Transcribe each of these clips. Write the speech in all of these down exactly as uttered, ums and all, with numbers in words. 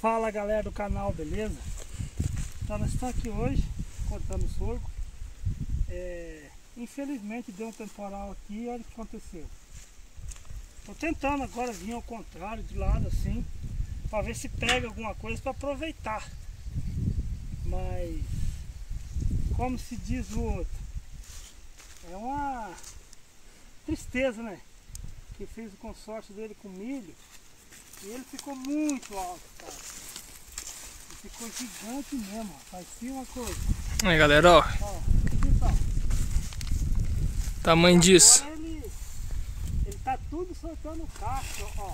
Fala galera do canal, beleza? Então nós estamos aqui hoje cortando sorgo. É, infelizmente deu um temporal aqui e olha o que aconteceu. Estou tentando agora vir ao contrário, de lado assim, para ver se pega alguma coisa para aproveitar. Mas, como se diz o outro, é uma tristeza, né? Que fez o consórcio dele com milho e ele ficou muito alto, cara. Ele ficou gigante mesmo, parecia uma coisa. Aí galera, ó. Ó, então, tamanho disso. Ele, ele tá tudo soltando o cacho, ó.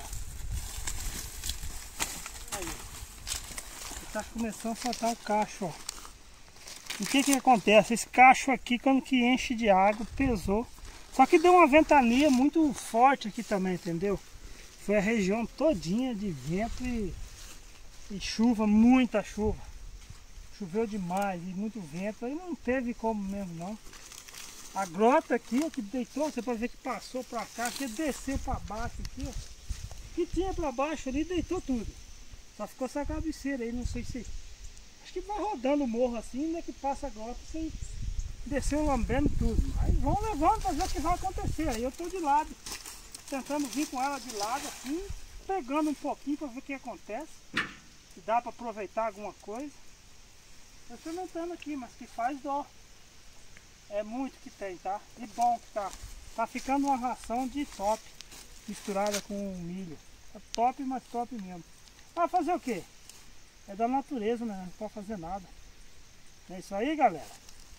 Aí. Ele tá começando a soltar o cacho, ó. E o que que acontece? Esse cacho aqui, quando que enche de água, pesou. Só que deu uma ventania muito forte aqui também, entendeu? Foi a região todinha de vento e, e chuva, muita chuva. Choveu demais e muito vento, aí não teve como mesmo não. A grota aqui, ó, que deitou, você pode ver que passou pra cá, que desceu pra baixo aqui, ó. Que tinha pra baixo ali, deitou tudo. Só ficou essa cabeceira aí, não sei se... Acho que vai rodando o morro assim, né, que passa a grota, sem desceu lambendo tudo. Aí vão levando pra ver o que vai acontecer. Aí eu tô de lado, tentando vir com ela de lado assim, pegando um pouquinho para ver o que acontece, se dá para aproveitar alguma coisa. Eu tô tentando aqui, mas que faz dó. É muito que tem, tá? E bom que tá. Tá ficando uma ração de top misturada com milho. É top, mas top mesmo. Vai fazer o quê? É da natureza, né? Não pode fazer nada. É isso aí, galera.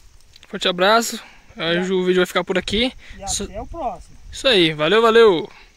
Forte abraço. Hoje o vídeo vai ficar por aqui. E até o próximo. Isso aí. Valeu, valeu.